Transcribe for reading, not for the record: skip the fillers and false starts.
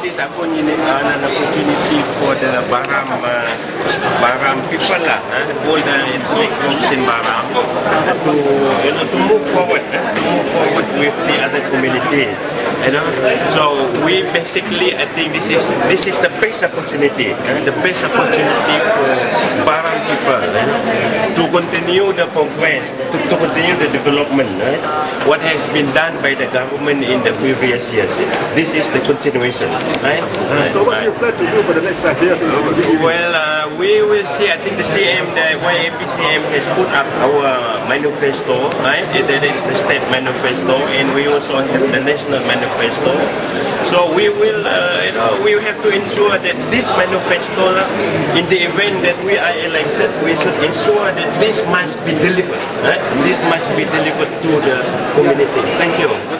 is an opportunity for the Baram people lah, all the ethnic groups in Baram to move forward with the other communities. So we basically, I think this is the best opportunity, for Baram people to continue the progress, to continue the development. What has been done by the government in the previous years, this is the continuation. So what do you plan to do for the next 5 years? Well, we will see. I think the YAP CM has put up our manifesto, and that is the state manifesto, and we also have the national manifesto. So we will, we have to ensure that this manifesto, in the event that we are elected, we should ensure that this must be delivered. This must be delivered to the community. Thank you.